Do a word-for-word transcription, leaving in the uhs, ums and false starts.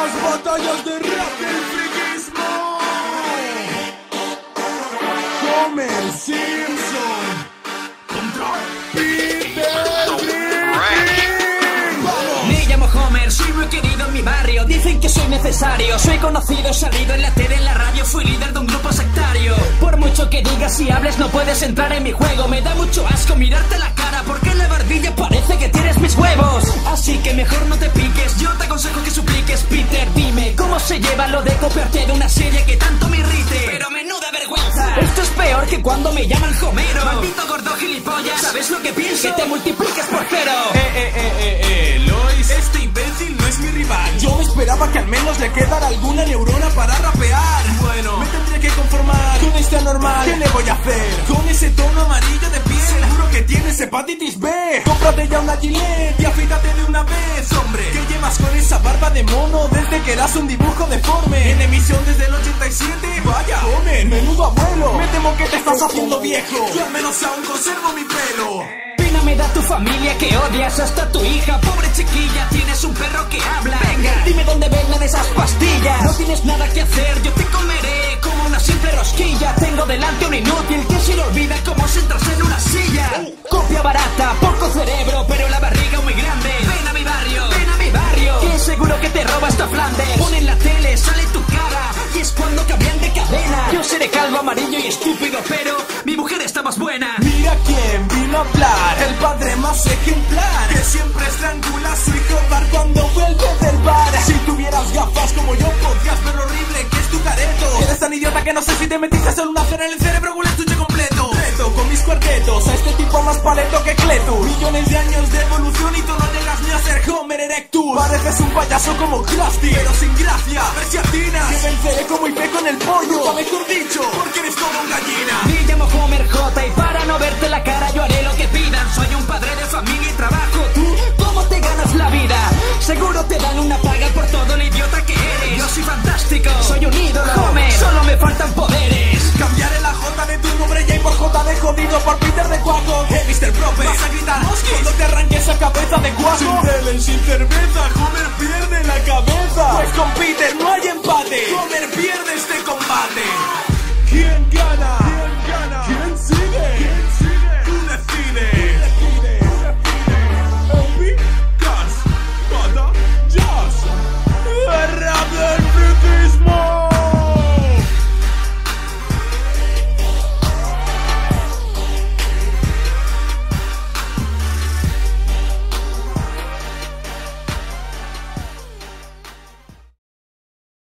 las batallas de rap del friquismo. Homer Simpson contra Peter Griffin. ¡Vamos! Me llamo Homer, soy muy querido en mi barrio. Dicen que soy necesario, soy conocido, salido en la tele, en la radio. Fui líder de un grupo sectario. Por mucho que digas y hables no puedes entrar en mi juego. Me da mucho asco mirarte la cara, porque en la barbilla parece que tienes mis huevos. Así que mejor no te piques, yo te aconsejo que supliques. Peter, dime, ¿cómo se lleva lo de copiarte de una serie que tanto me irrite? Pero menuda vergüenza, esto es peor que cuando me llaman Homero. Maldito gordo gilipollas, ¿sabes lo que pienso? Que te multipliques por cero. Eh, eh, eh, eh, eh, Lois, este imbécil no es mi rival. Yo esperaba que al menos le quedara alguna neurona para rapear. Bueno, me tendré que conformar con este anormal. ¿Qué le voy a hacer? Con ese tono amarillo de piel, seguro que tienes hepatitis B. Cómprate ya una Gillette y afítate de una vez, hombre. ¿Qué llevas con esa barba de mono desde que eras un dibujo deforme? En emisión desde el ochenta y siete. Vaya, Homer, menudo abuelo. Me temo que te estás haciendo viejo. Yo al menos aún conservo mi pelo. Pena me da tu familia que odias hasta tu hija. Pobre chiquilla, tienes un perro que habla. Venga, dime dónde vengan esas pastillas. No tienes nada que hacer, yo te comeré como una simple rosquilla. Tengo delante un inútil que se le olvida cómo sentarse en una silla. Copia barata, poco cerebro, pero la barriga muy grande. Ven a mi barrio, ven a mi barrio, que seguro que te roba esta Flandes. Pon en la tele, sale tu cara, y es cuando cambian de cadena. Yo seré calvo, amarillo y estúpido, pero mi mujer está más buena. Mira quién vino a hablar, el padre más ejemplar, que siempre estrangula a su hijo bar cuando vuelve del bar. Si tuvieras gafas como yo podrías ver lo horrible que es tu careto. Eres tan idiota que no sé si te metiste solo una cera en el cerebro con el estuche completo. Reto con mis cuartetos a este tipo más paleto que Cletus. Millones de años de evolución y tú no llegas ni a ser Homer Erectus. Pareces un payaso como Krusty, pero sin gracia. A ver si atinas, que venceré como I P con el pollo, o mejor dicho, porque eres todo un gallina. Me llamo Homer J y para no verte la cara yo haré lo que pidan. Soy un padre de familia y trabajo. ¿Tú cómo te ganas la vida?